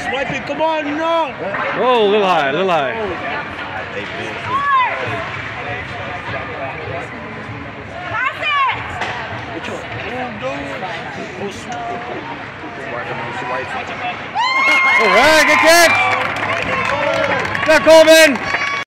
Swipe it. Come on, no. Oh, a little high, a little high. All right, good catch. Good Coleman.